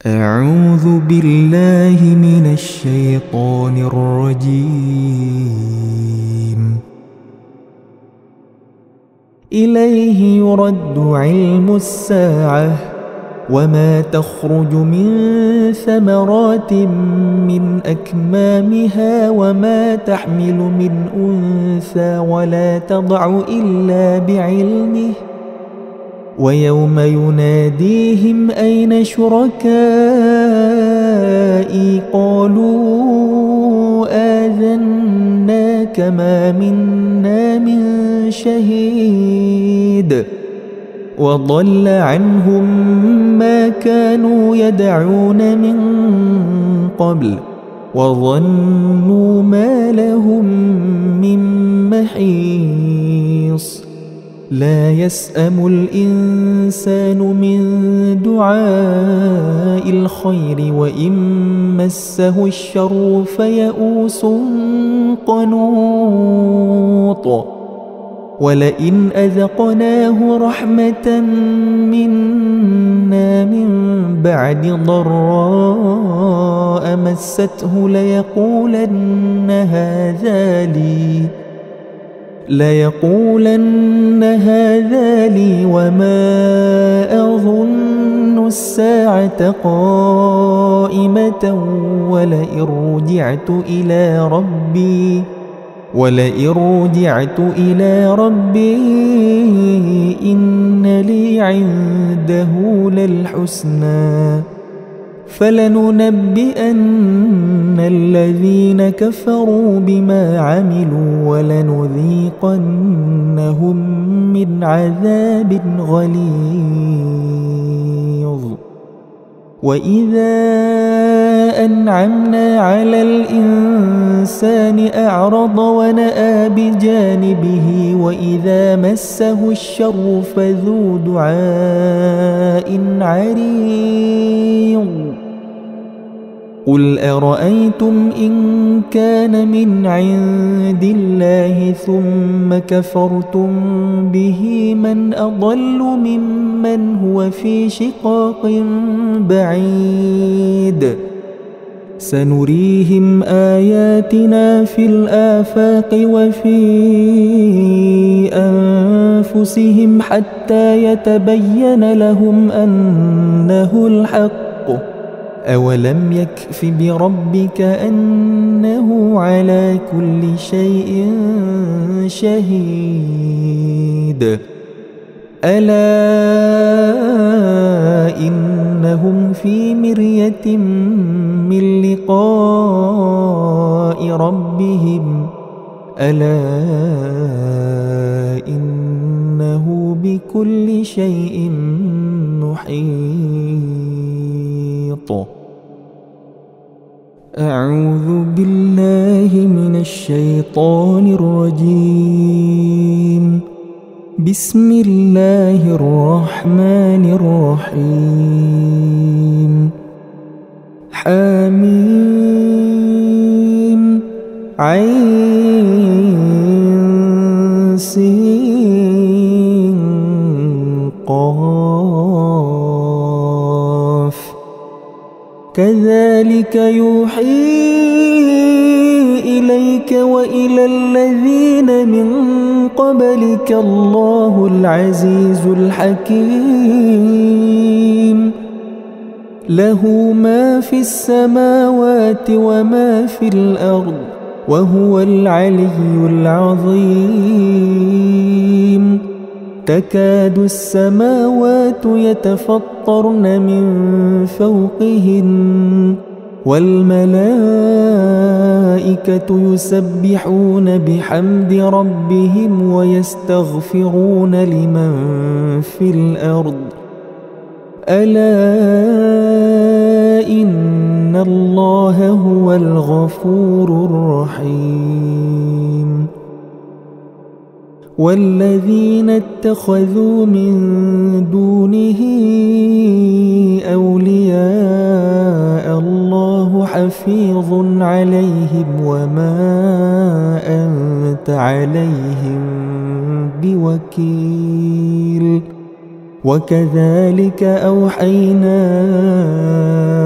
أعوذ بالله من الشيطان الرجيم. إليه يرد علم الساعة وما تخرج من ثمرات من أكمامها وما تحمل من أنثى ولا تضع إلا بعلمه ويوم يناديهم أين شركائي قالوا آذناك ما منا من شهيد وضل عنهم ما كانوا يدعون من قبل وظنوا ما لهم من محيص. لا يسأم الإنسان من دعاء الخير وإن مسه الشر فيئوس قنوط. ولئن أذقناه رحمة منا من بعد ضراء مسته ليقولن هذا لي وما أظن الساعة قائمة ولئن رجعت إلى ربي إن لي عنده للحسنى فلننبئن الذين كفروا بما عملوا ولنذيقنهم من عذاب غليظ. وإذا أنعمنا على الإنسان أعرض ونأى بجانبه وإذا مسه الشر فذو دعاء عريض. قل أرأيتم إن كان من عند الله ثم كفرتم به من أضل ممن هو في شقاق بعيد. سنريهم آياتنا في الآفاق وفي أنفسهم حتى يتبين لهم أنه الحق. أولم يكف بربك أنه على كل شيء شهيد. ألا إنهم في مرية من لقاء ربهم ألا إنه بكل شيء محيط. أعوذ بالله من الشيطان الرجيم. بسم الله الرحمن الرحيم. حميم عين سين قاف. كذلك يوحي إليك وإلى الذين من قبلك الله العزيز الحكيم. له ما في السماوات وما في الأرض وهو العلي العظيم. تكاد السماوات يتفطرن من فوقهن والملائكة يسبحون بحمد ربهم ويستغفرون لمن في الأرض. ألا إن الله هو الغفور الرحيم. والذين اتخذوا من دونه أولياء الله حفيظ عليهم وما أنت عليهم بوكيل. وكذلك أوحينا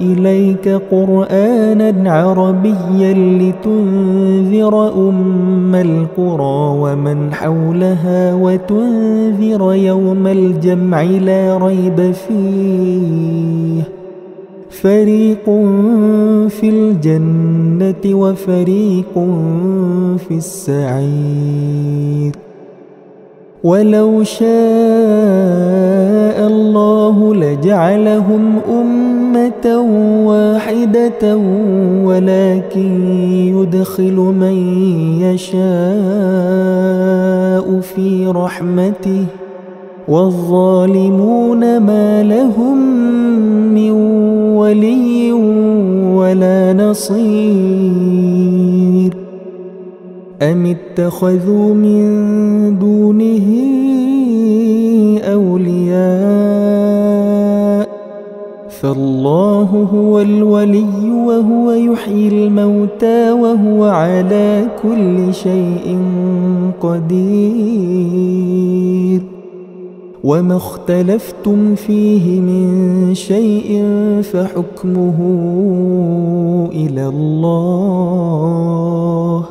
إليك قرآنا عربيا لتنذر أم القرى ومن حولها وتنذر يوم الجمع لا ريب فيه فريق في الجنة وفريق في السعير ولو شاء الله لجعلهم أمة واحدة ولكن يدخل من يشاء في رحمته والظالمون ما لهم من ولي ولا نصير أم اتخذوا من دونه أولياء فالله هو الولي وهو يحيي الموتى وهو على كل شيء قدير وما اختلفتم فيه من شيء فحكمه إلى الله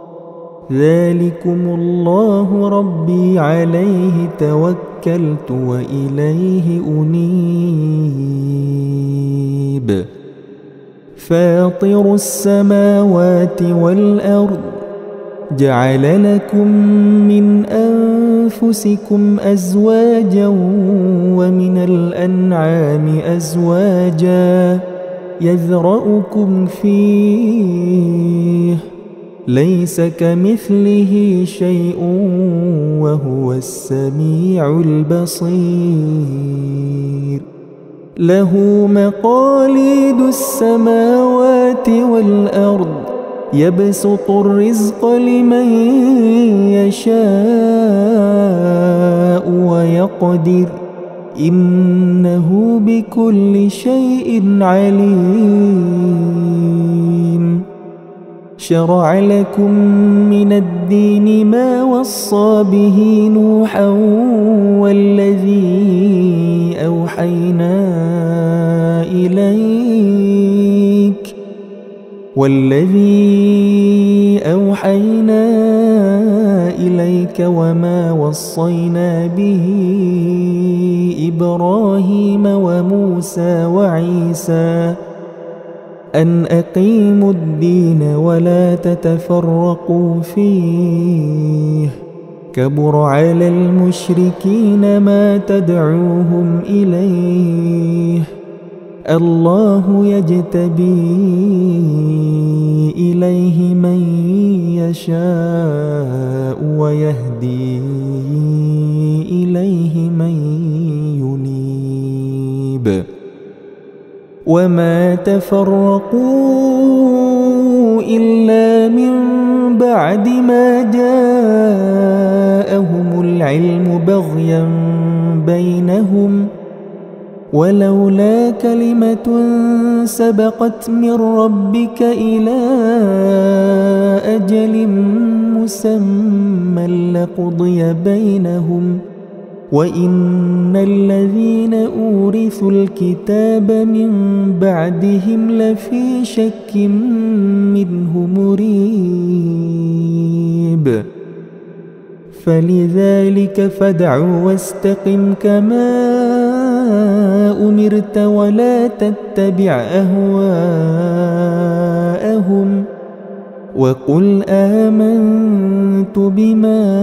ذلكم الله ربي عليه توكلت وإليه أنيب فاطر السماوات والأرض جعل لكم من أنفسكم أزواجا ومن الأنعام أزواجا يذرأكم فيه ليس كمثله شيء وهو السميع البصير له مقاليد السماوات والأرض يبسط الرزق لمن يشاء ويقدر إنه بكل شيء عليم شرع لكم من الدين ما وصى به نوحا والذي أوحينا إليك وما وصينا به إبراهيم وموسى وعيسى أن أقيموا الدين ولا تتفرقوا فيه كبر على المشركين ما تدعوهم إليه الله يجتبي إليه من يشاء ويهدي إليه من ينيب وما تفرقوا إلا من بعد ما جاءهم العلم بغيا بينهم ولولا كلمة سبقت من ربك إلى أجل مسمى لقضي بينهم وإن الذين أورثوا الكتاب من بعدهم لفي شك منه مريب فلذلك فادع واستقم كما أمرت ولا تتبع أهواءهم وقل آمنت بما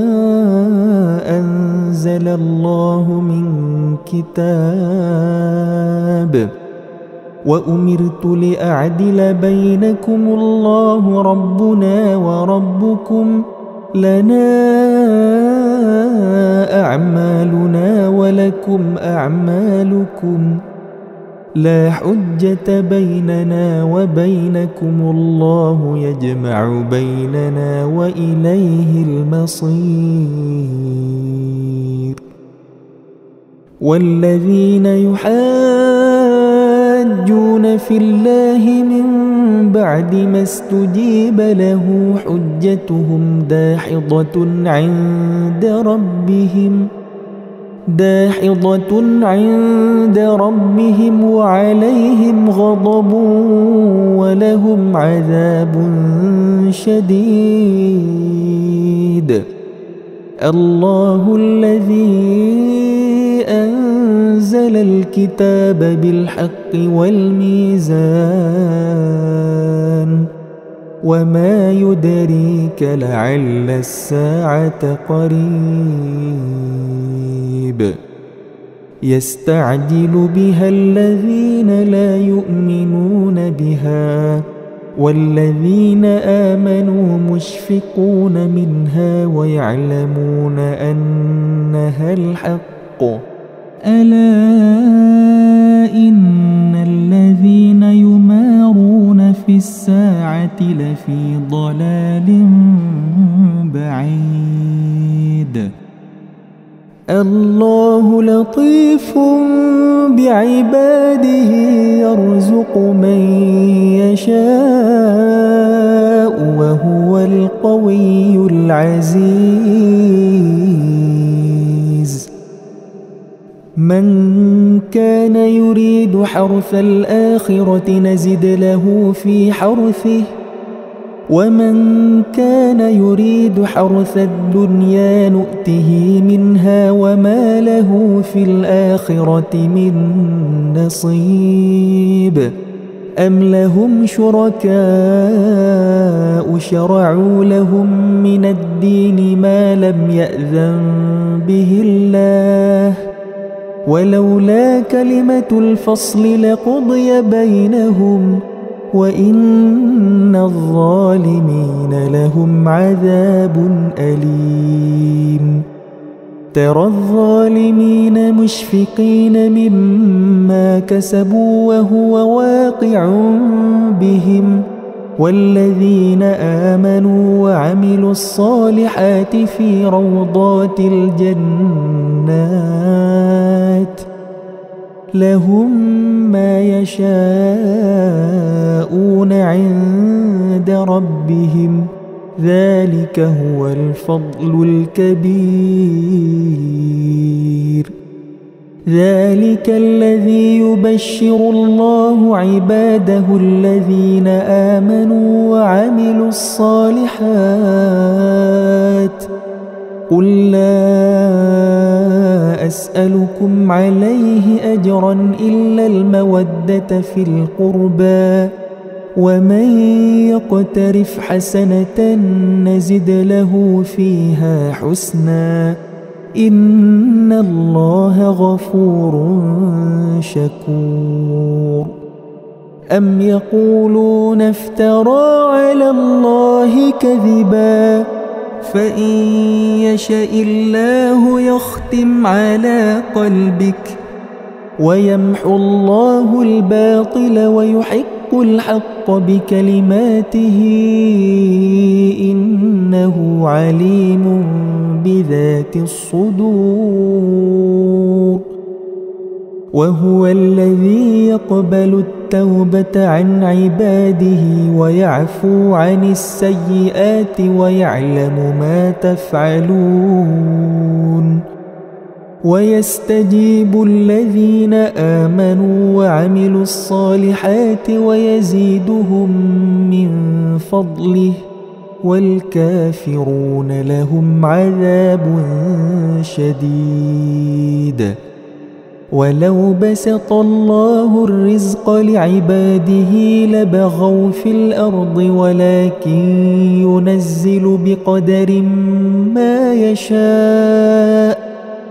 أنزل الله من كتاب وأمرت لأعدل بينكم الله ربنا وربكم لنا أعمالنا ولكم أعمالكم لا حجة بيننا وبينكم الله يجمع بيننا وإليه المصير والذين يحاجون في الله من بعد ما استجيب له حجتهم داحضة عند ربهم داحضة عند ربهم وعليهم غضب ولهم عذاب شديد. الله الذي أنزل الكتاب بالحق والميزان وما يدريك لعل الساعة قريب. يستعجل بها الذين لا يؤمنون بها والذين آمنوا مشفقون منها ويعلمون أنها الحق. ألا إن الذين يمارون في الساعة لفي ضلال بعيد. الله لطيف بعباده يرزق من يشاء وهو القوي العزيز. من كان يريد حرث الآخرة نزد له في حرثه ومن كان يريد حرث الدنيا نؤته منها وما له في الآخرة من نصيب. أم لهم شركاء شرعوا لهم من الدين ما لم يأذن به الله ولولا كلمة الفصل لقضي بينهم وإن الظالمين لهم عذاب أليم. ترى الظالمين مشفقين مما كسبوا وهو واقع بهم والذين آمنوا وعملوا الصالحات في روضات الجنات لهم ما يشاءون عند ربهم ذلك هو الفضل الكبير. ذلك الذي يبشر الله عباده الذين آمنوا وعملوا الصالحات. قل لا أسألكم عليه أجرا إلا المودة في القربى ومن يقترف حسنة نزد له فيها حسنا إن الله غفور شكور. أم يقولون افترى على الله كذبا فإن يشاء الله يختم على قلبك ويمحو الله الباطل ويحق الحق بكلماته إنه عليم بذات الصدور. وهو الذي يقبل التوبة عن عباده ويعفو عن السيئات ويعلم ما تفعلون. ويستجيب الذين آمنوا وعملوا الصالحات ويزيدهم من فضله والكافرون لهم عذاب شديد. ولو بسط الله الرزق لعباده لبغوا في الأرض ولكن ينزل بقدر ما يشاء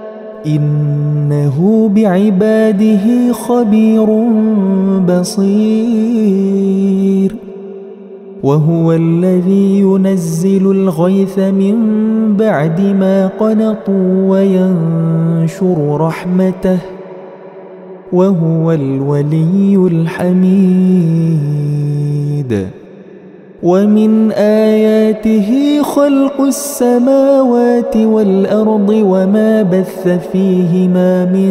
إنه بعباده خبير بصير. وهو الذي ينزل الغيث من بعد ما قنطوا وينشر رحمته وهو الولي الحميد. ومن آياته خلق السماوات والأرض وما بث فيهما من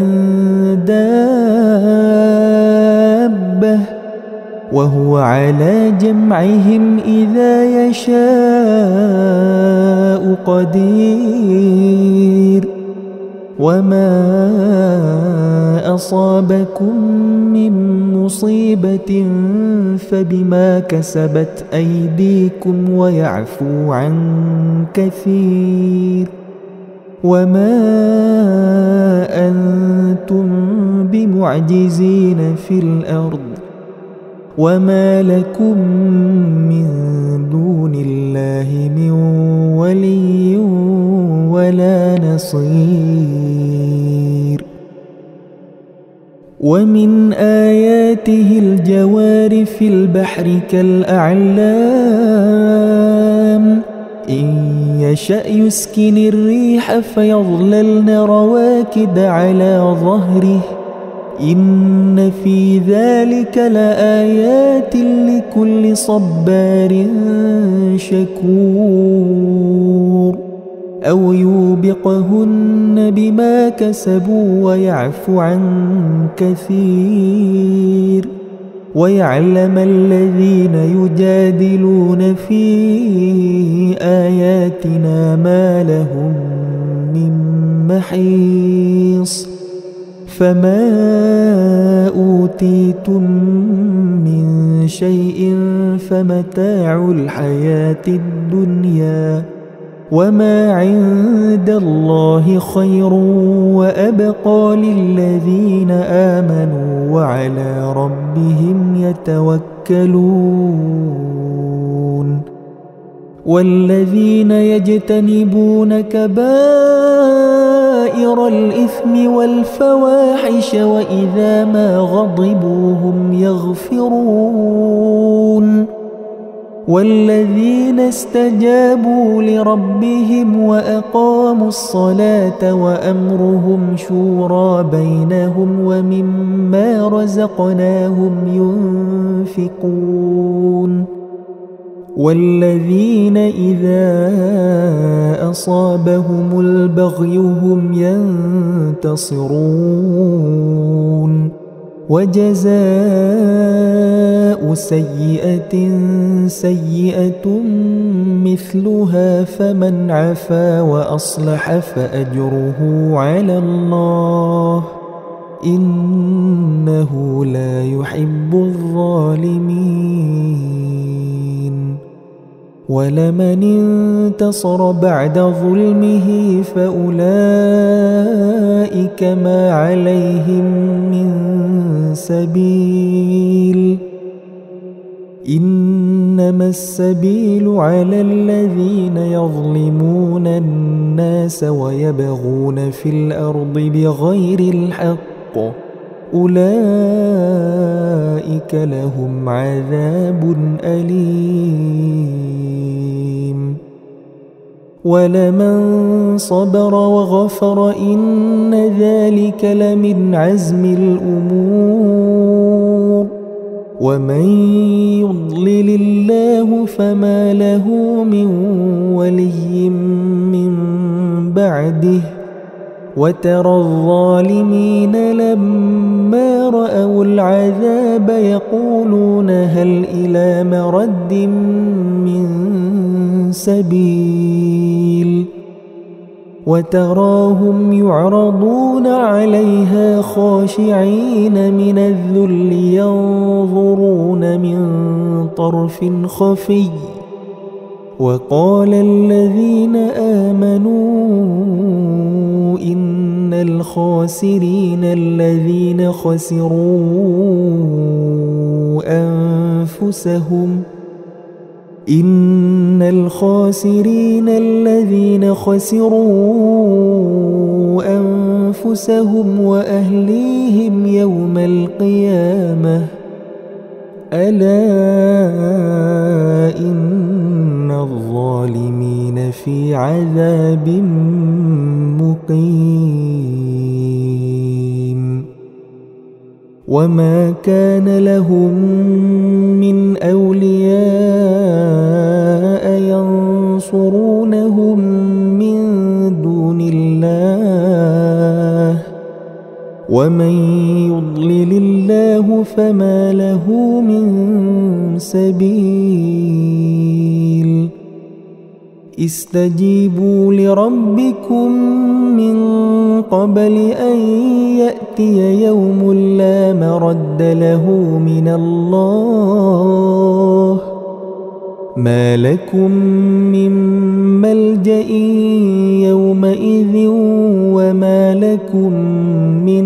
دابة وهو على جمعهم إذا يشاء قدير. وما أصابكم من مصيبة فبما كسبت أيديكم ويعفو عن كثير وما أنتم بمعجزين في الأرض وما لكم من دون الله من ولي ولا نصير. ومن آياته الجوار في البحر كالأعلام إن يشأ يسكن الريح فيظللن رواكد على ظهره إن في ذلك لآيات لكل صبار شكور. أو يوبقهن بما كسبوا ويعفو عن كثير ويعلم الذين يجادلون في آياتنا ما لهم من محيص. فما أوتيتم من شيء فمتاع الحياة الدنيا وما عند الله خير وأبقى للذين آمنوا وعلى ربهم يتوكلون. والذين يجتنبون كبائر الإثم والفواحش وإذا ما غضبوا هم يغفرون. والذين استجابوا لربهم وأقاموا الصلاة وأمرهم شورى بينهم ومما رزقناهم ينفقون. والذين إذا أصابهم البغي هم ينتصرون. وجزاء سيئة سيئة مثلها فمن عفا وأصلح فأجره على الله إنه لا يحب الظالمين. ولمن انتصر بعد ظلمه فأولئك ما عليهم من سبيل إنما السبيل على الذين يظلمون الناس ويبغون في الأرض بغير الحق أولئك لهم عذاب أليم. ولمن صبر وغفر إن ذلك لمن عزم الأمور. ومن يضلل الله فما له من ولي من بعده. وترى الظالمين لما رأوا العذاب يقولون هل إلى مرد من سبيل. وتراهم يعرضون عليها خاشعين من الذل ينظرون من طرف خفي. وقال الذين آمنوا إن الخاسرين الذين خسروا أنفسهم وأهليهم يوم القيامة ألا إن الظالمين في عذاب مقيم. وما كان لهم من أولياء ينصرونهم من دون الله ومن يضلل الله فما له من سبيل. استجيبوا لربكم من قبل أن يأتي يوم لا مرد له من الله ما لكم من ملجأ يومئذ وما لكم من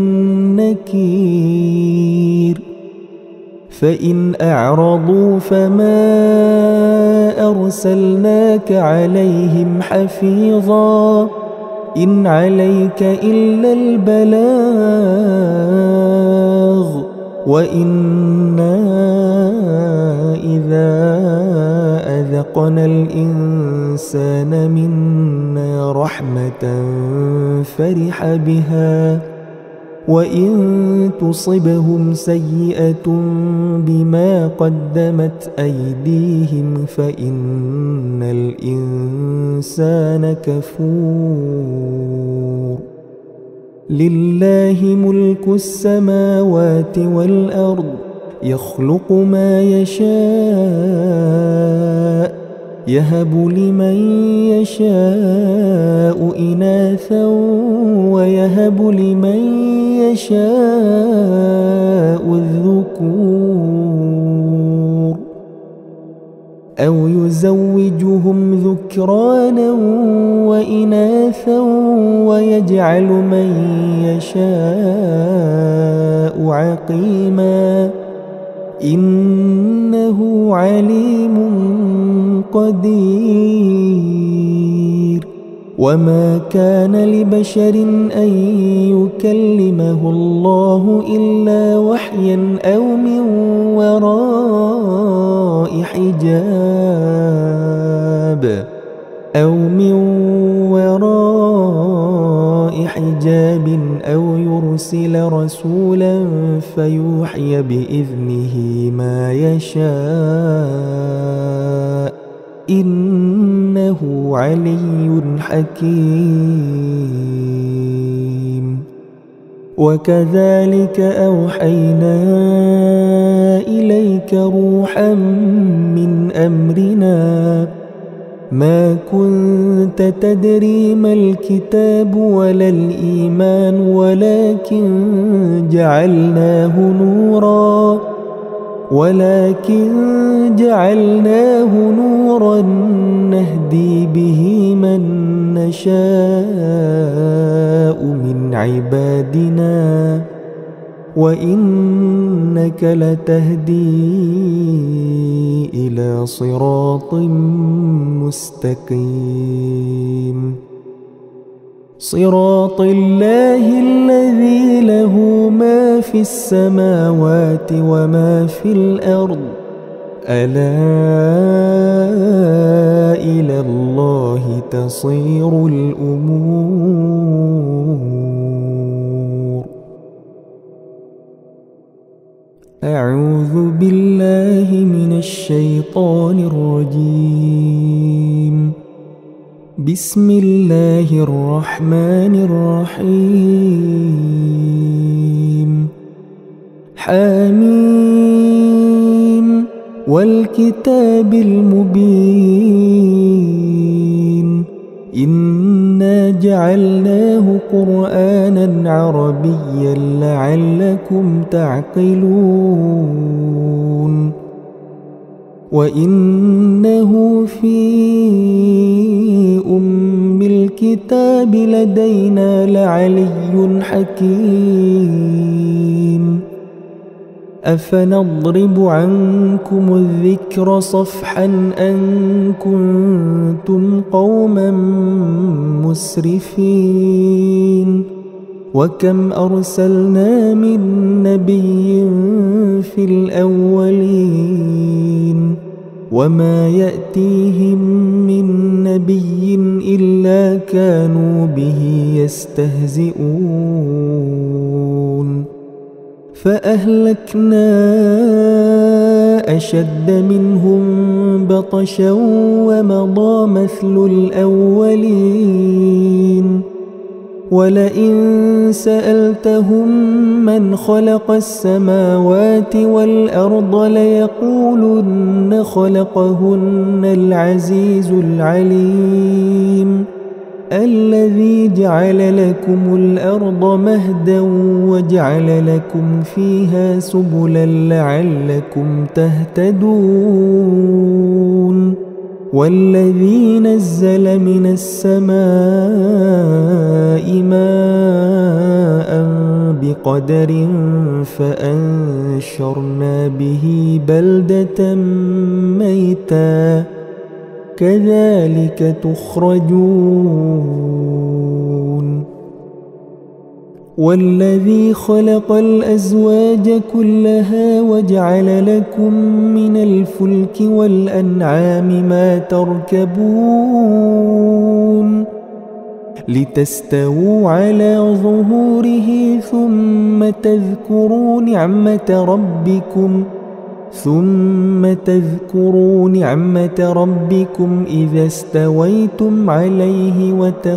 نكير فإن أعرضوا فما أرسلناك عليهم حفيظا إن عليك إلا البلاغ وإنا إذا أذقنا الإنسان منا رحمة فرح بها وإن تصبهم سيئة بما قدمت أيديهم فإن الإنسان كفور لله ملك السماوات والأرض يخلق ما يشاء يهب لمن يشاء إناثا ويهب لمن يشاء الذكور أو يزوجهم ذكرانا وإناثا ويجعل من يشاء عقيما إنه عليم قدير وما كان لبشر أن يكلمه الله إلا وحيا أو من وراء حجاب أو يرسل رسولا فيوحي بإذنه ما يشاء إنه علي حكيم وكذلك أوحينا إليك روحا من أمرنا ما كنت تدري ما الكتاب ولا الإيمان ولكن جعلناه نورا نهدي به من نشاء من عبادنا وإنك لتهدي إلى صراط مستقيم صراط الله الذي له ما في السماوات وما في الأرض ألا إلى الله تصير الأمور أعوذ بالله من الشيطان الرجيم بسم الله الرحمن الرحيم حميم والكتاب المبين إنا جعلناه قرآنا عربيا لعلكم تعقلون وإنه في أم الكتاب لدينا لعلي حكيم أفنضرب عنكم الذكر صفحا أن كنتم قوما مسرفين وكم أرسلنا من نبي في الأولين وما يأتيهم من نبي إلا كانوا به يستهزئون فأهلكنا أشد منهم بطشا ومضى مثل الأولين ولئن سألتهم من خلق السماوات والأرض ليقولن خلقهن العزيز العليم الذي جعل لكم الأرض مهدا وجعل لكم فيها سبلا لعلكم تهتدون والذي نزل من السماء ماء بقدر فأنشرنا به بلدة ميتا كذلك تخرجون والذي خلق الأزواج كلها وجعل لكم من الفلك والأنعام ما تركبون لتستووا على ظهوره ثم تذكروا نعمة ربكم إذا استويتم عليه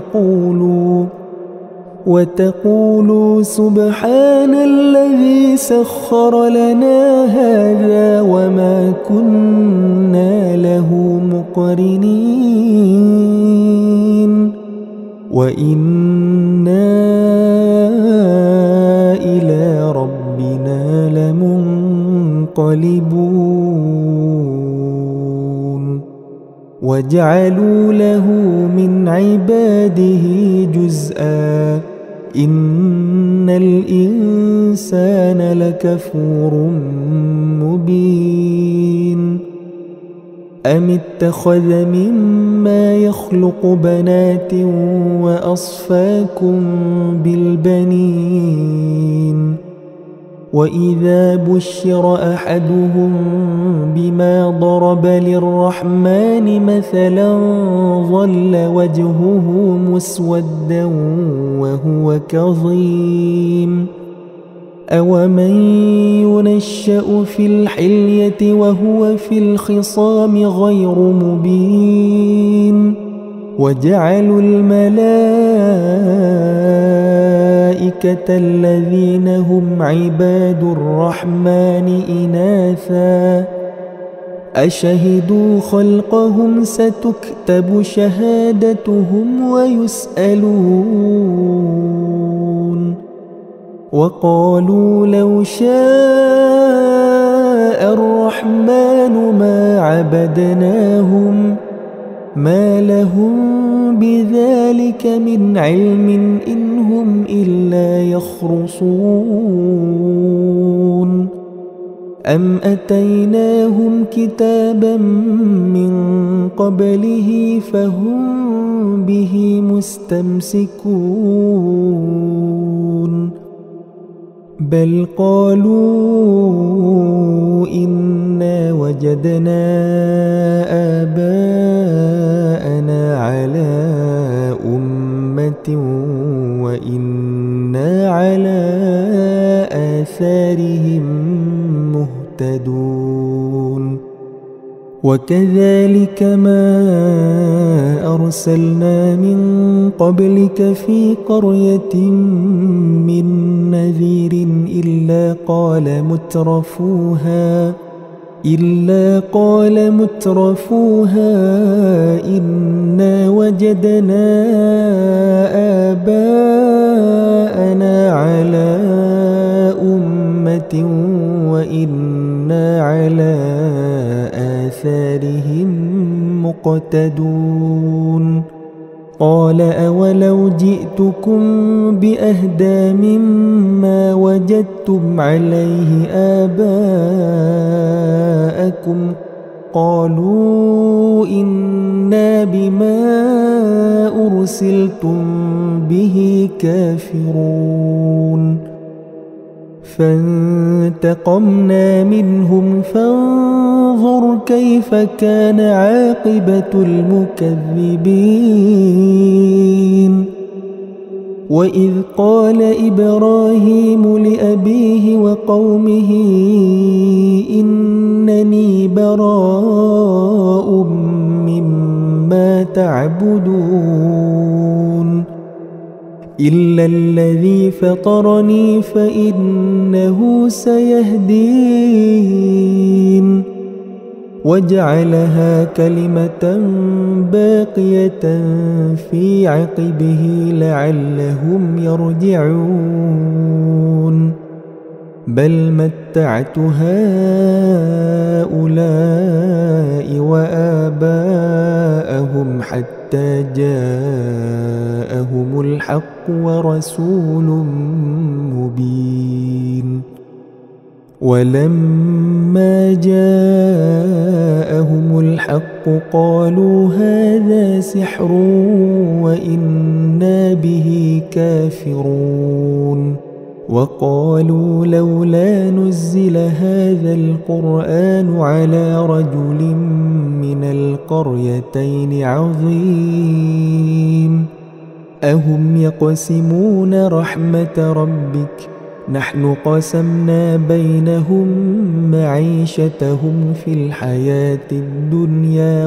وتقولوا سبحان الذي سخر لنا هذا وما كنا له مقرنين وإنا إلى ربنا لمنقلبون وجعلوا له من عباده جزءا إن الإنسان لكفور مبين أم اتخذ مما يخلق بنات وأصفاكم بالبنين وإذا بشر أحدهم بما ضرب للرحمن مثلا ظل وجهه مسودا وهو كظيم أومن ينشأ في الحلية وهو في الخصام غير مبين وجعلوا الملائكة الذين هم عباد الرحمن إناثا أشهدوا خلقهم ستكتب شهادتهم ويسألون وقالوا لو شاء الرحمن ما عبدناهم ما لهم بذلك من علم إن هم إلا يخرصون أم أتيناهم كتابا من قبله فهم به مستمسكون بل قالوا إنا وجدنا آباءنا على أمة وإنا على آثارهم مهتدون وكذلك ما أرسلنا من قبلك في قرية من نذير إلا قال مترفوها إنا وجدنا آباءنا على أمة وإنا على آثارهم مقتدون قال أولو جئتكم بأهدى مما وجدتم عليه آباءكم قالوا إنا بما أرسلتم به كافرون فانتقمنا منهم فانظر كيف كان عاقبة المكذبين وإذ قال إبراهيم لأبيه وقومه إنني براء مما تعبدون إلا الذي فطرني فإنه سيهدين وجعلها كلمة باقية في عقبه لعلهم يرجعون بل متعت هؤلاء وآباءهم حتى جاءهم الحق ورسول مبين ولما جاءهم الحق قالوا هذا سحر وإنا به كافرون وقالوا لولا نزل هذا القرآن على رجل من القريتين عظيم أهم يقسمون رحمة ربك نحن قسمنا بينهم معيشتهم في الحياة الدنيا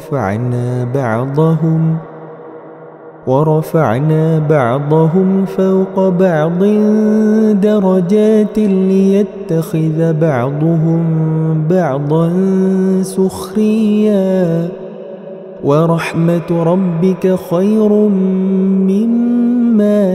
ورفعنا بعضهم فوق بعض درجات ليتخذ بعضهم بعضا سخريا ورحمة ربك خير مما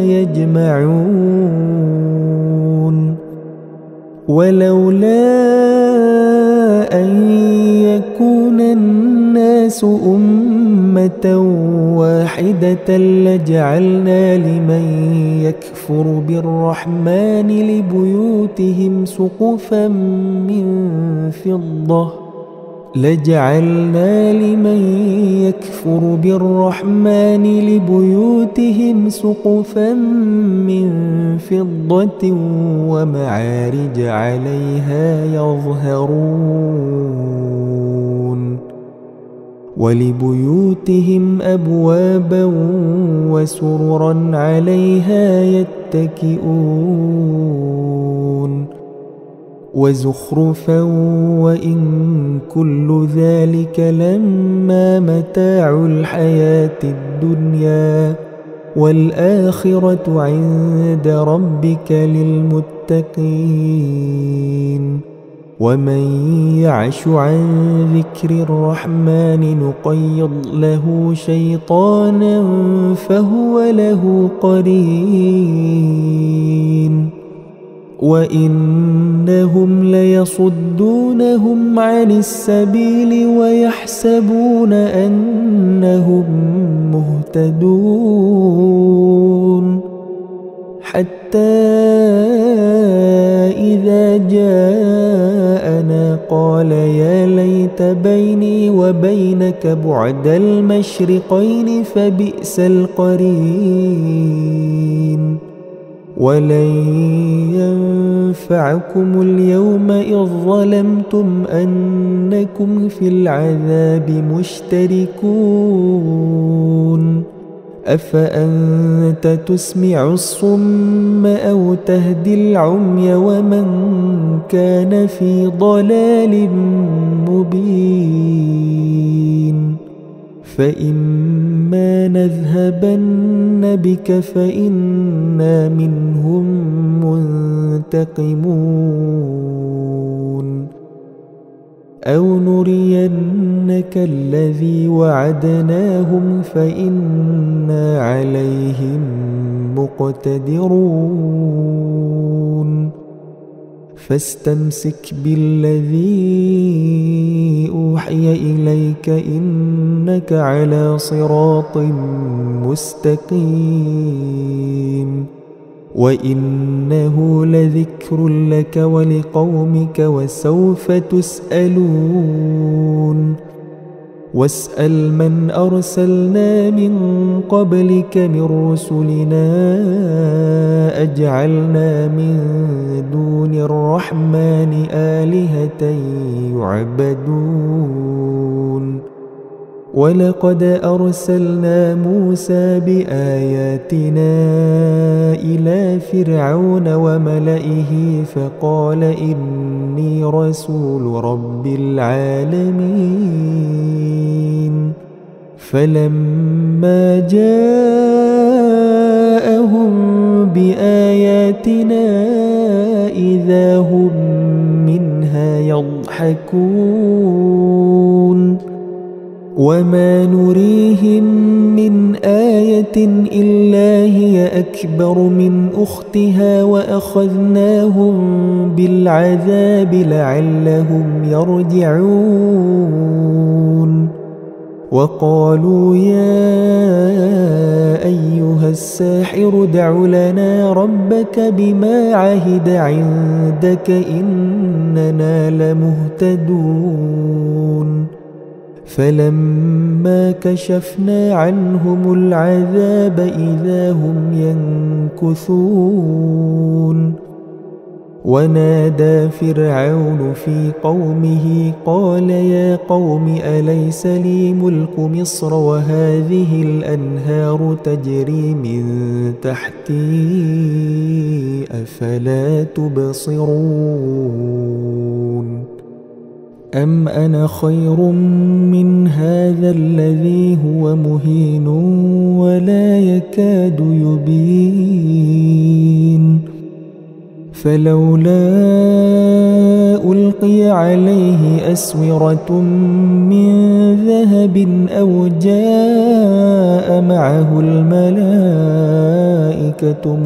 يجمعون ولولا أن يكون الناس أمة واحدة لجعلنا لمن يكفر بالرحمن لبيوتهم سقفا من فضة ومعارج عليها يظهرون ولبيوتهم أبوابا وسررا عليها يتكئون وزخرفا وإن كل ذلك لما متاع الحياة الدنيا والآخرة عند ربك للمتقين ومن يعش عن ذكر الرحمن نقيض له شيطانا فهو له قرين وإنهم ليصدونهم عن السبيل ويحسبون أنهم مهتدون حتى إذا جاءنا قال يا ليت بيني وبينك بعد المشرقين فبئس القرين ولن ينفعكم اليوم إذ ظلمتم أنكم في العذاب مشتركون أفأنت تسمع الصم أو تهدي العمي ومن كان في ضلال مبين فإما نذهبن بك فإنا منهم منتقمون أو نرينك الذي وعدناهم فإنا عليهم مقتدرون فاستمسك بالذي أوحي إليك إنك على صراط مستقيم وإنه لذكر لك ولقومك وسوف تسألون واسأل من أرسلنا من قبلك من رسلنا أجعلنا من دون الرحمن آلهة يعبدون ولقد أرسلنا موسى بآياتنا إلى فرعون وملئه فقال إني رسول رب العالمين فلما جاءهم بآياتنا إذا هم منها فإذا يضحكون وما نريهم من آية إلا هي أكبر من أختها وأخذناهم بالعذاب لعلهم يرجعون وقالوا يا أيها الساحر ادع لنا ربك بما عهد عندك إننا لمهتدون فلما كشفنا عنهم العذاب إذا هم ينكثون ونادى فرعون في قومه قال يا قوم أليس لي ملك مصر وهذه الأنهار تجري من تحتي أفلا تبصرون أم أنا خير من هذا الذي هو مهين ولا يكاد يبين فلولا ألقي عليه أسورة من ذهب أو جاء معه الملائكة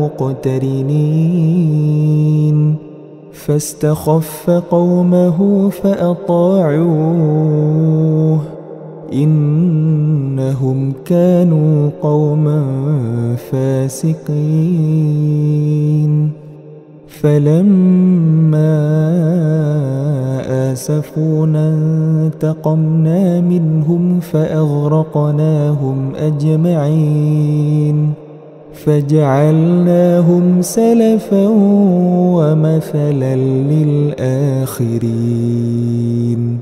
مقترنين فاستخف قومه فأطاعوه إنهم كانوا قوما فاسقين فلما آسفونا انتقمنا منهم فأغرقناهم أجمعين فجعلناهم سلفا ومثلا للآخرين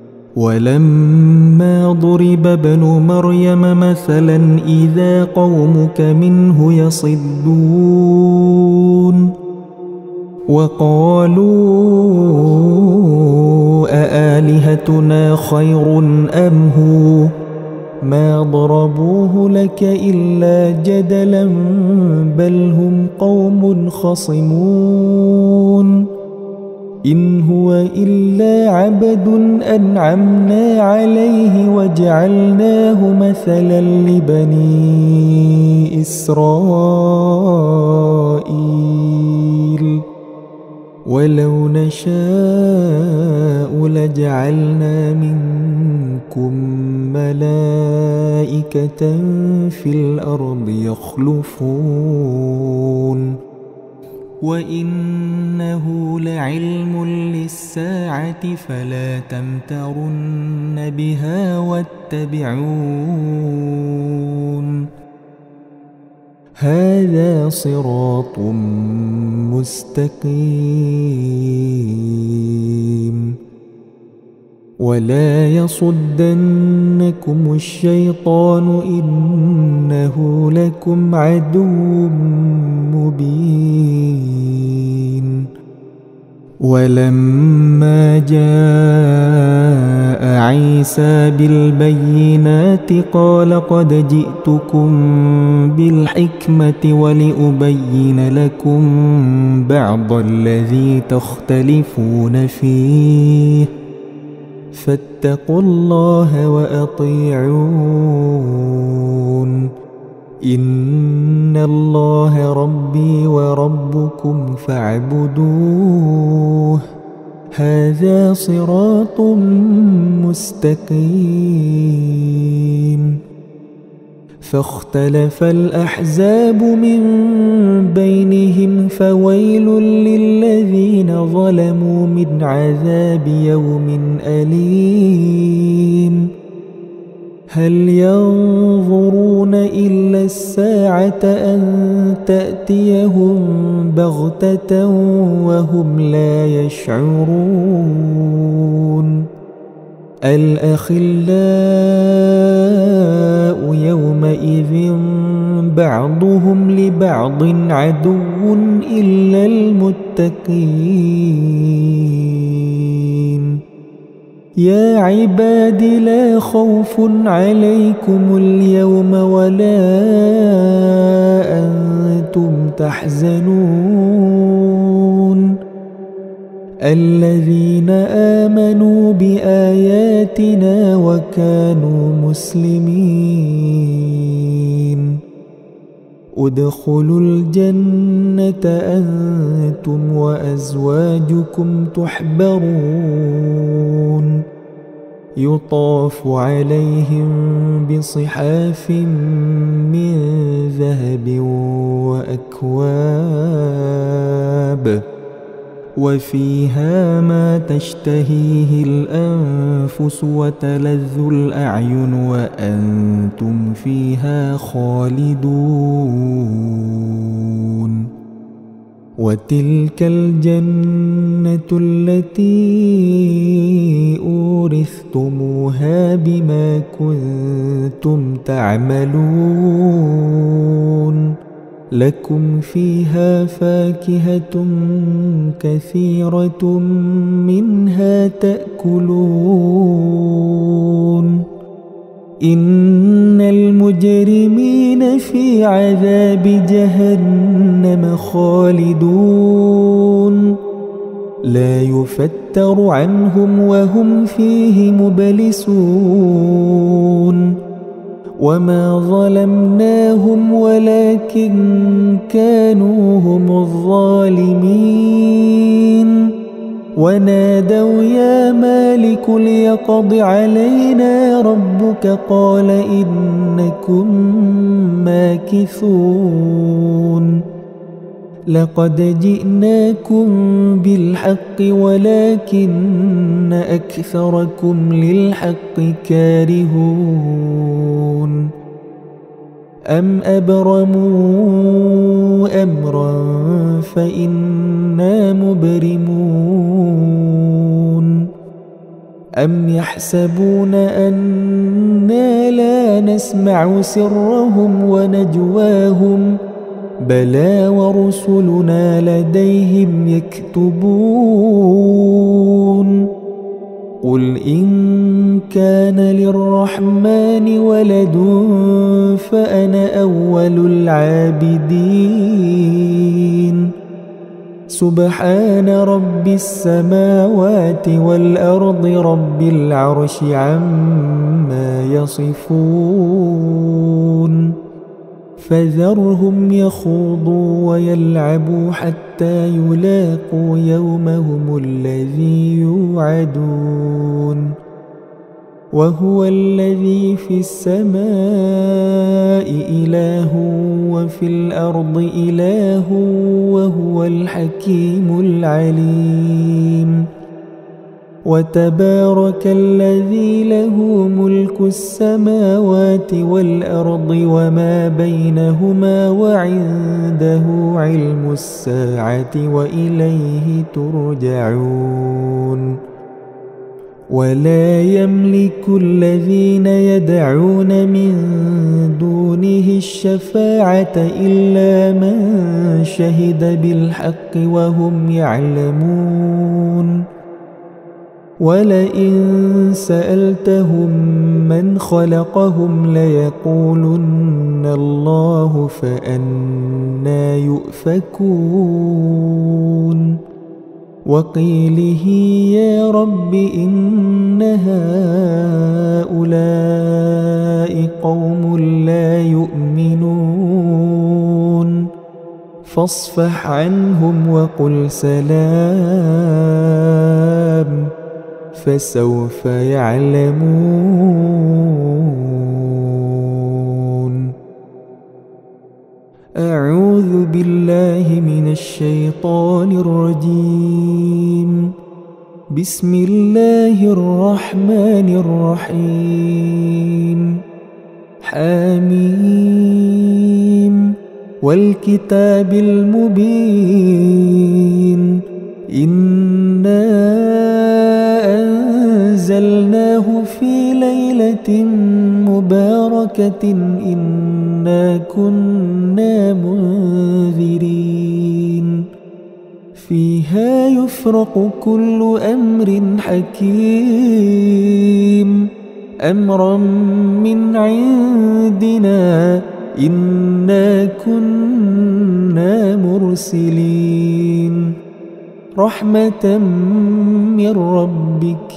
ولما ضرب ابن مريم مثلا إذا قومك منه يصدون وقالوا أآلهتنا خير أم هو ما ضربوه لك إلا جدلا بل هم قوم خصمون إن هو إلا عبد أنعمنا عليه وجعلناه مثلا لبني إسرائيل ولو نشاء لجعلنا منكم ملائكة في الأرض يخلفون وإنه لعلم للساعة فلا تمترن بها واتبعون هذا صراط مستقيم ولا يصدنكم الشيطان إنه لكم عدو مبين ولما جاء عيسى بالبينات قال قد جئتكم بالحكمة ولأبين لكم بعض الذي تختلفون فيه فاتقوا الله وأطيعون إن الله ربي وربكم فاعبدوه هذا صراط مستقيم فاختلف الأحزاب من بينهم فويل للذين ظلموا من عذاب يوم أليم هل ينظرون إلا الساعة أن تأتيهم بغتة وهم لا يشعرون الأخلاء يومئذ بعضهم لبعض عدو إلا المتقين يا عباد لا خوف عليكم اليوم ولا أنتم تحزنون الذين آمنوا بآياتنا وكانوا مسلمين. ادخلوا الجنة أنتم وأزواجكم تحبرون يطاف عليهم بصحاف من ذهب وأكواب وفيها ما تشتهيه الأنفس وتلذ الأعين وأنتم فيها خالدون. وتلك الجنة التي أورثتموها بما كنتم تعملون لكم فيها فاكهة كثيرة منها تأكلون. إن المجرمين في عذاب جهنم خالدون لا يفتر عنهم وهم فيه مبلسون. وما ظلمناهم ولكن كانوا هم الظالمين. ونادوا يا مالك ليقض علينا ربك قال إنكم ماكثون. لقد جئناكم بالحق ولكن أكثركم للحق كارهون. أم أبرموا أمرا فإنا مبرمون. أم يحسبون أنا لا نسمع سرهم ونجواهم بلى ورسلنا لديهم يكتبون. قل إن كان للرحمن ولد فأنا أول العابدين. سبحان رب السماوات والأرض رب العرش عما يصفون. فذرهم يخوضوا ويلعبوا حتى يلاقوا يومهم الذي يوعدون. وهو الذي في السماء إله وفي الأرض إله وهو الحكيم العليم. وتبارك الذي له ملك السماوات والأرض وما بينهما وعنده علم الساعة وإليه ترجعون. ولا يملك الذين يدعون من دونه الشفاعة إلا من شهد بالحق وهم يعلمون. ولئن سألتهم من خلقهم ليقولن الله فأنى يؤفكون. وقيله يا رب إن هؤلاء قوم لا يؤمنون فاصفح عنهم وقل سلام فسوف يعلمون. أعوذ بالله من الشيطان الرجيم. بسم الله الرحمن الرحيم. حميم والكتاب المبين. إنا أنزلناه في ليلة مباركة إنا كنا منذرين. فيها يفرق كل أمر حكيم أمرا من عندنا إنا كنا مرسلين. رحمة من ربك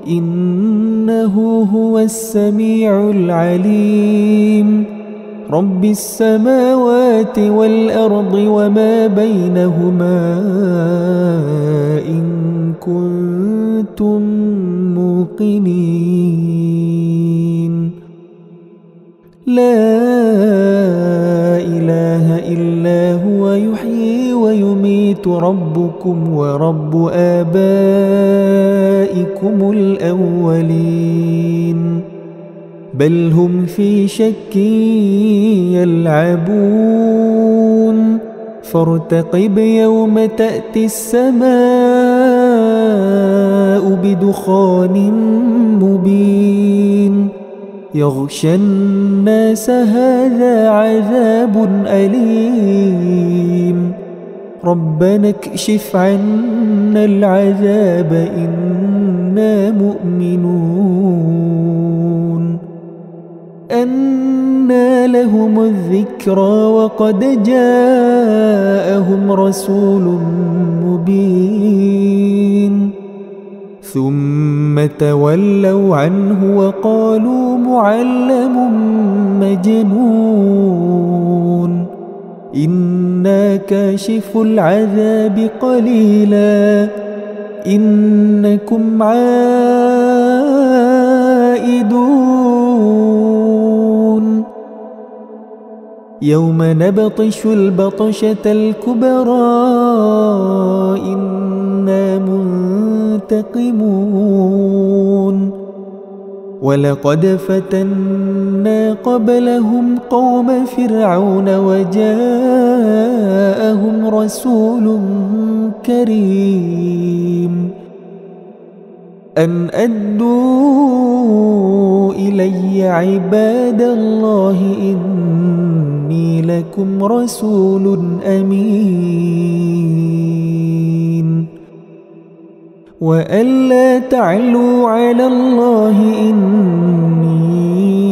إنه هو السميع العليم رب السماوات والأرض وما بينهما إن كنتم موقنين لا إله إلا هو يحيي ويميت ربكم ورب آبائكم الأولين بل هم في شك يلعبون فارتقب يوم تأتي السماء بدخان مبين يغشى الناس هذا عذاب أليم ربنا اكشف عنا العذاب إنا مؤمنون أنى لهم الذكرى وقد جاءهم رسول مبين ثم تولوا عنه وقالوا معلم مجنون إنا كاشف العذاب قليلا إنكم عائدون يوم نبطش البطشة الكبرى إنا منتقمون ولقد فتنا قبلهم قوم فرعون وجاءهم رسول كريم أن أدوا إلي عباد الله إني لكم رسول أمين وألا تعلوا على الله إني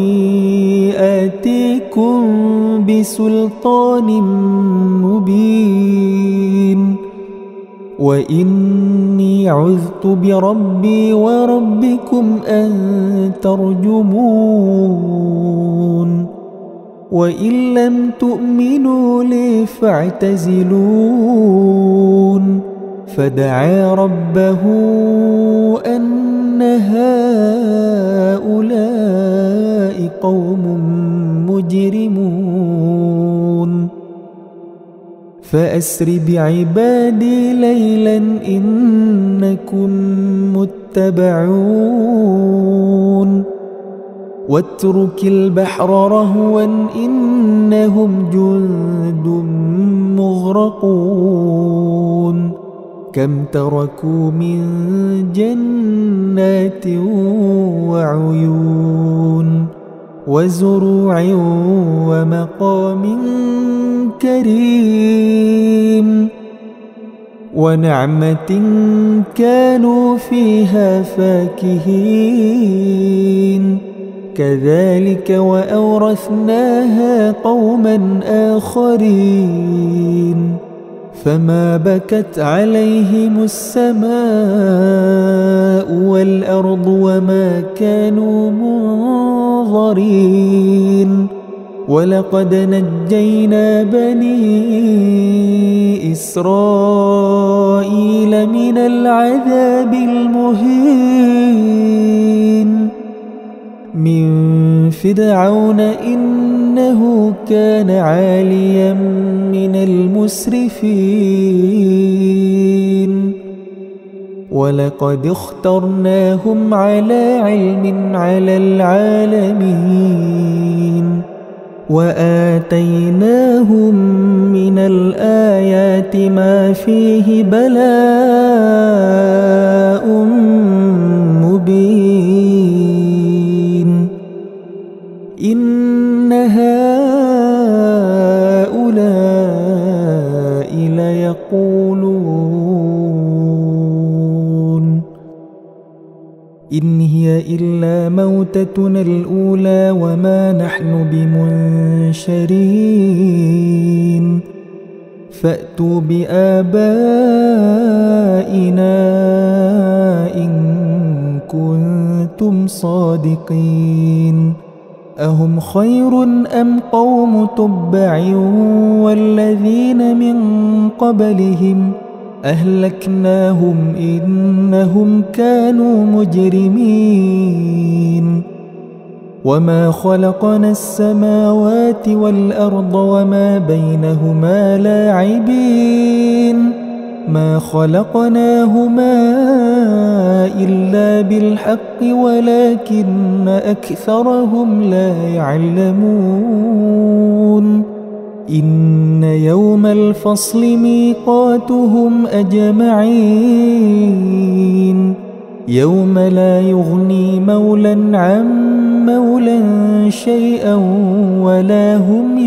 آتيكم بسلطان مبين وإني عذت بربي وربكم أن ترجمون وإن لم تؤمنوا لي فاعتزلون فدعا ربه أن هؤلاء قوم مجرمون فأسر بعبادي ليلا إنكم متبعون واترك البحر رهوا إنهم جند مغرقون كم تركوا من جنات وعيون وزروع ومقام كريم ونعمة كانوا فيها فاكهين كذلك وأورثناها قوما آخرين فما بكت عليهم السماء والأرض وما كانوا منظرين ولقد نجينا بني إسرائيل من العذاب المهين من فرعون إنه كان عاليا من المسرفين ولقد اخترناهم على علم على العالمين وآتيناهم من الآيات ما فيه بلاء مبين إن هؤلاء ليقولون إن هي إلا موتتنا الأولى وما نحن بمنشرين فأتوا بآبائنا إن كنتم صادقين أهم خير أم قوم تبع والذين من قبلهم أهلكناهم إنهم كانوا مجرمين وما خلقنا السماوات والأرض وما بينهما لاعبين ما خلقناهما إلا بالحق ولكن أكثرهم لا يعلمون إن يوم الفصل ميقاتهم أجمعين يوم لا يغني مولى عن مولى شيئا ولا هم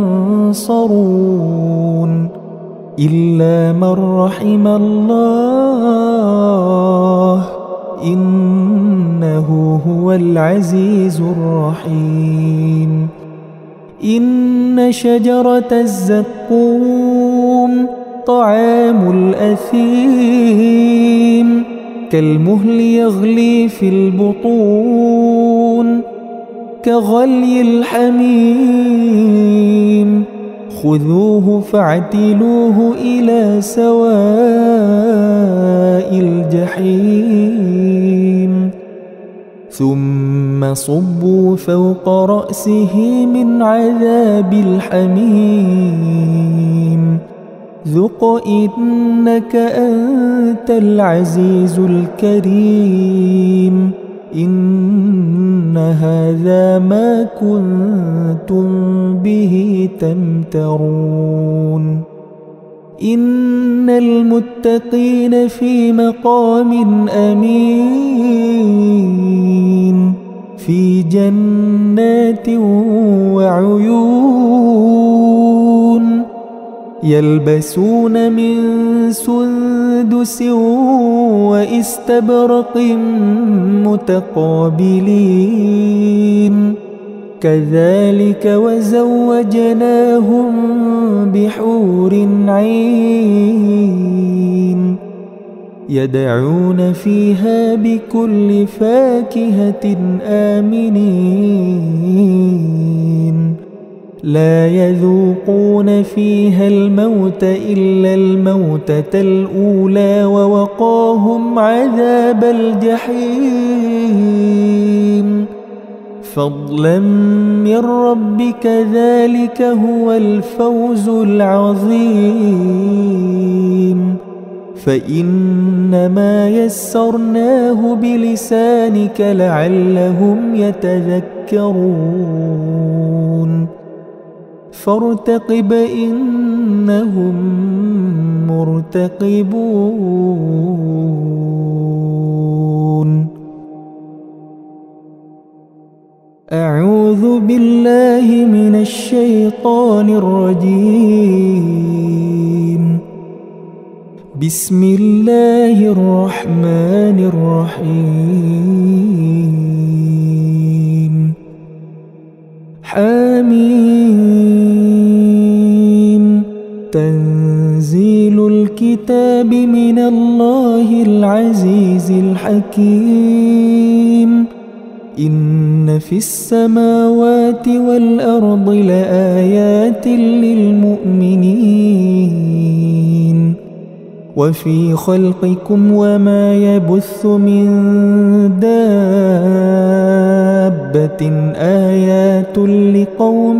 ينصرون إلا من رحم الله إنه هو العزيز الرحيم إن شجرة الزقوم طعام الأثيم كالمهل يغلي في البطون كغلي الحميم خذوه فاعتلوه إلى سواء الجحيم ثم صبوا فوق رأسه من عذاب الحميم ذق إنك أنت العزيز الكريم إن هذا ما كنتم به تمترون إن المتقين في مقام أمين في جنات وعيون يلبسون من سندس واستبرق متقابلين كذلك وزوجناهم بحور عين يدعون فيها بكل فاكهة آمنين لا يذوقون فيها الموت إلا الموتة الأولى ووقاهم عذاب الجحيم فضلا من ربك ذلك هو الفوز العظيم فإنما يسرناه بلسانك لعلهم يتذكرون فارتقب إنهم مرتقبون أعوذ بالله من الشيطان الرجيم بسم الله الرحمن الرحيم حميم تنزيل الكتاب من الله العزيز الحكيم إن في السماوات والأرض لآيات للمؤمنين وفي خلقكم وما يبث من دابة آيات لقوم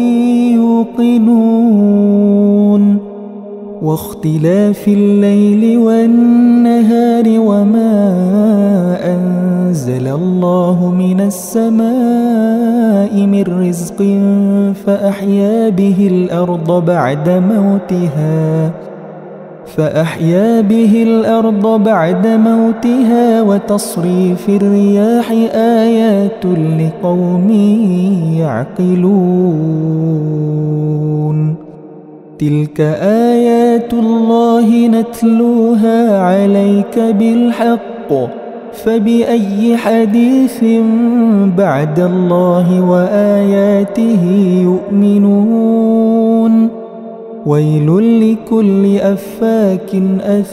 يوقنون واختلاف الليل والنهار وما أنزل الله من السماء من رزق فأحيا به الأرض بعد موتها وتصريف الرياح آيات لقوم يعقلون تلك آيات الله نتلوها عليك بالحق فبأي حديث بعد الله وآياته يؤمنون ويل لكل أفاك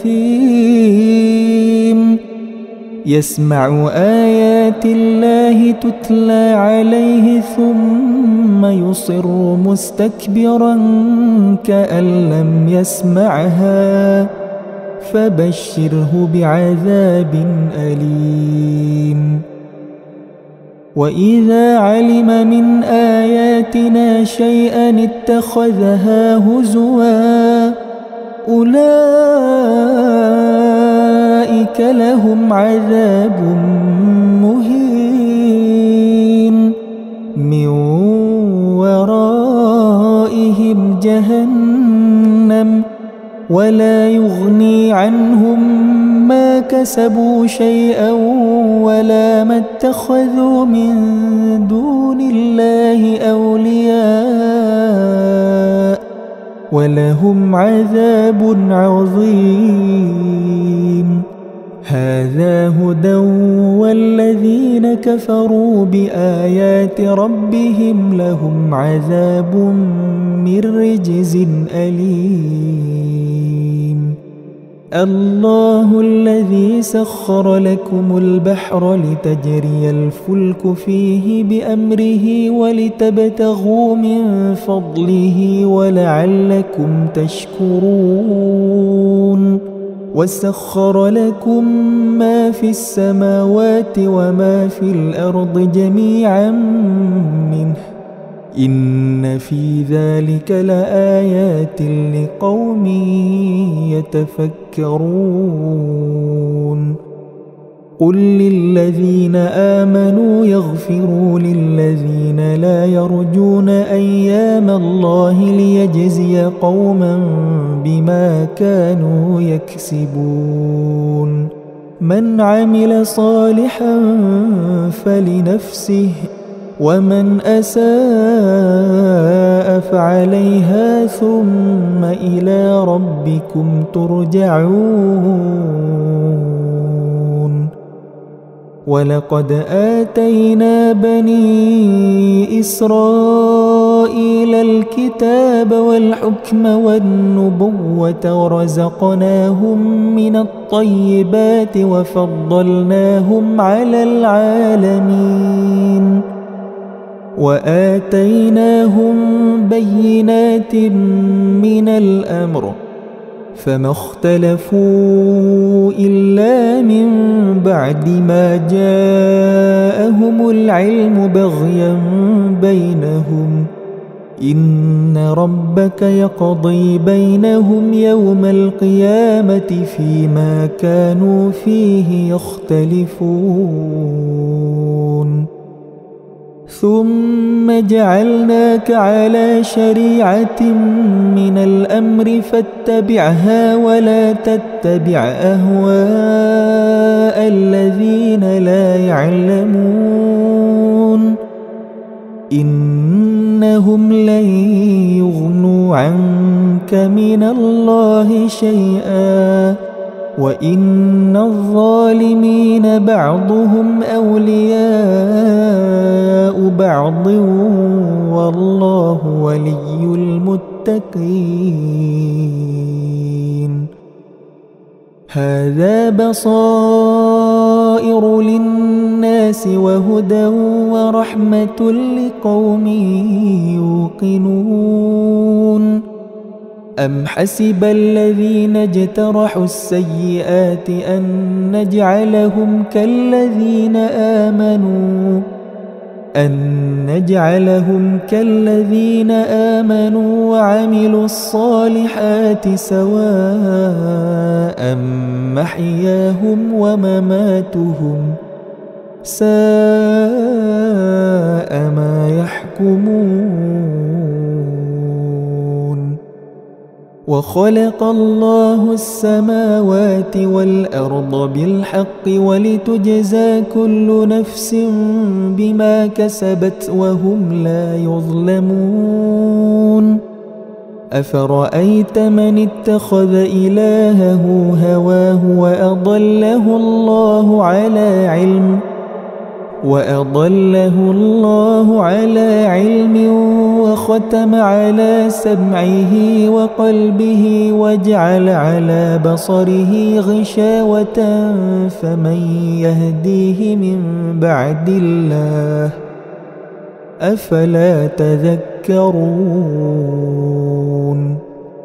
أثيم يسمع آيات الله تتلى عليه ثم يصر مستكبرا كأن لم يسمعها فبشره بعذاب أليم وإذا علم من آياتنا شيئا اتخذها هزوا أولئك لهم عذاب مهين من ورائهم جهنم ولا يغني عنهم ما كسبوا شيئا ولا ما اتخذوا من دون الله أولياء ولهم عذاب عظيم هذا هدى والذين كفروا بآيات ربهم لهم عذاب من رجز أليم الله الذي سخر لكم البحر لتجري الفلك فيه بأمره ولتبتغوا من فضله ولعلكم تشكرون وسخر لكم ما في السماوات وما في الأرض جميعا منه إن في ذلك لآيات لقوم يتفكرون قل للذين آمنوا يغفروا للذين لا يرجون أيام الله ليجزي قوما بما كانوا يكسبون من عمل صالحا فلنفسه ومن أساء فعليها ثم إلى ربكم ترجعون ولقد آتينا بني إسرائيل الكتاب والحكم والنبوة ورزقناهم من الطيبات وفضلناهم على العالمين وآتيناهم بينات من الأمر فما اختلفوا إلا من بعد ما جاءهم العلم بغيا بينهم إن ربك يقضي بينهم يوم القيامة فيما كانوا فيه يختلفون ثم جعلناك على شريعة من الأمر فاتبعها ولا تتبع أهواء الذين لا يعلمون إنهم لن يغنوا عنك من الله شيئا وإن الظالمين بعضهم أولياء بعض والله ولي المتقين هذا بصائر للناس وهدى ورحمة لقوم يوقنون أم حسب الذين اجترحوا السيئات أن نجعلهم كالذين آمنوا وعملوا الصالحات سواء محياهم ومماتهم ساء ما يحكمون وخلق الله السماوات والأرض بالحق ولتجزى كل نفس بما كسبت وهم لا يظلمون أفرأيت من اتخذ إلهه هواه وأضله الله على علم وأضله الله على علم وختم على سمعه وقلبه وجعل على بصره غشاوة فمن يهديه من بعد الله أفلا تذكرون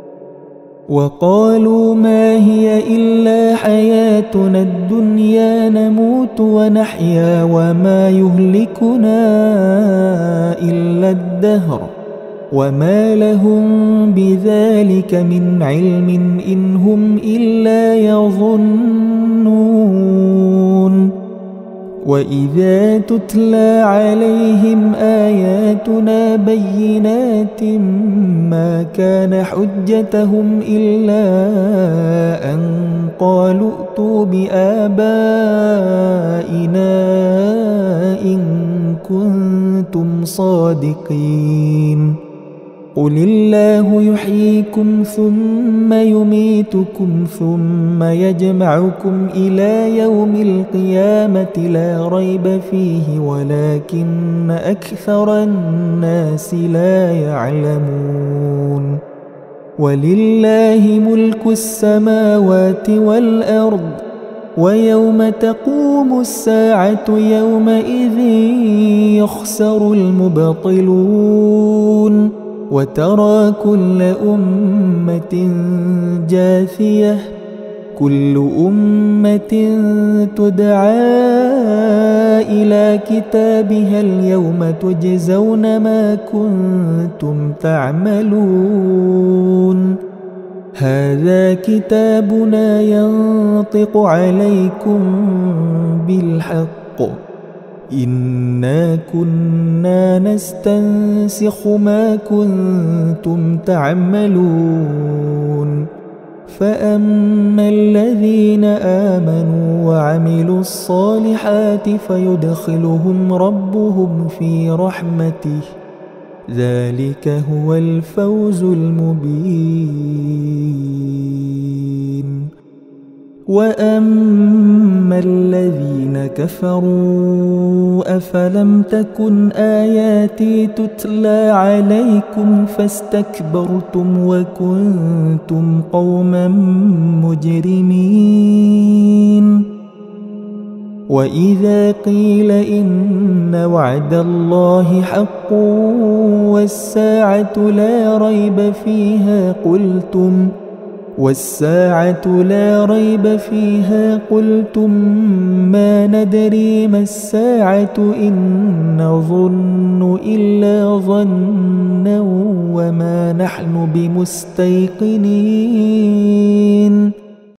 وقالوا ما هي إلا حياتنا الدنيا نموت ونحيا وما يهلكنا إلا الدهر وما لهم بذلك من علم إن هم إلا يظنون وإذا تتلى عليهم آياتنا بينات ما كان حجتهم إلا أن قالوا ائتوا بآبائنا إن كنتم صادقين قل الله يحييكم ثم يميتكم ثم يجمعكم إلى يوم القيامة لا ريب فيه ولكن أكثر الناس لا يعلمون ولله ملك السماوات والأرض ويوم تقوم الساعة يومئذ يخسر المبطلون وترى كل أمة جاثية كل أمة تدعى إلى كتابها اليوم تجزون ما كنتم تعملون هذا كتابنا ينطق عليكم بالحق إنا كنا نستنسخ ما كنتم تعملون فأما الذين آمنوا وعملوا الصالحات فيدخلهم ربهم في رحمته ذلك هو الفوز المبين وأما الذين كفروا أفلم تكن آياتي تتلى عليكم فاستكبرتم وكنتم قوما مجرمين وإذا قيل إن وعد الله حق والساعة لا ريب فيها قلتم ما ندري ما الساعة إن نظن إلا ظنا وما نحن بمستيقنين